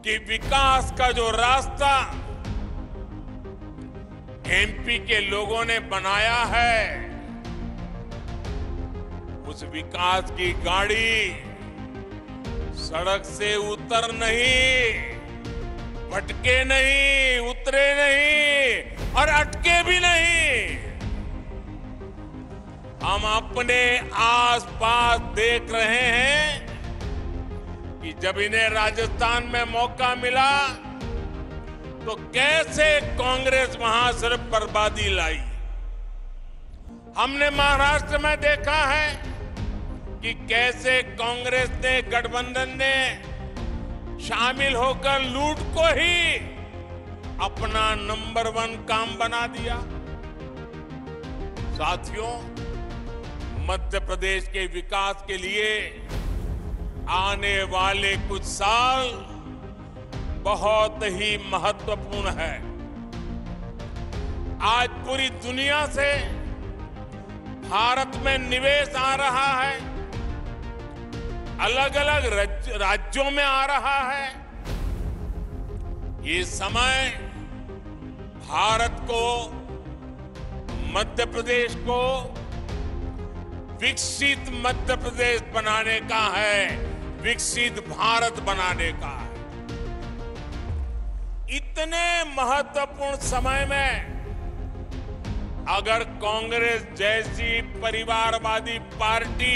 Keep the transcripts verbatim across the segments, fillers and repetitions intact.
कि विकास का जो रास्ता एमपी के लोगों ने बनाया है, उस विकास की गाड़ी सड़क से उतर नहीं, भटके नहीं, उतरे नहीं और अटके भी नहीं। हम अपने आसपास देख रहे हैं कि जब इन्हें राजस्थान में मौका मिला तो कैसे कांग्रेस वहां सिर्फ बर्बादी लाई। हमने महाराष्ट्र में देखा है कि कैसे कांग्रेस ने, गठबंधन ने शामिल होकर लूट को ही अपना नंबर वन काम बना दिया। साथियों, मध्य प्रदेश के विकास के लिए आने वाले कुछ साल बहुत ही महत्वपूर्ण है। आज पूरी दुनिया से भारत में निवेश आ रहा है, अलग अलग राज्यों में आ रहा है। ये समय भारत को, मध्य प्रदेश को विकसित मध्य प्रदेश बनाने का है, विकसित भारत बनाने का है। इतने महत्वपूर्ण समय में अगर कांग्रेस जैसी परिवारवादी पार्टी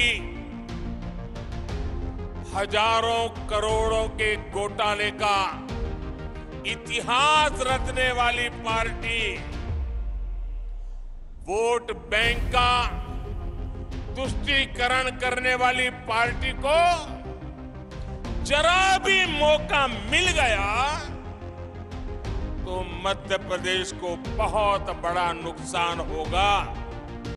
हजारों करोड़ों के घोटाले का इतिहास रचने वाली पार्टी, वोट बैंक का तुष्टीकरण करने वाली पार्टी को जरा भी मौका मिल गया तो मध्य प्रदेश को बहुत बड़ा नुकसान होगा।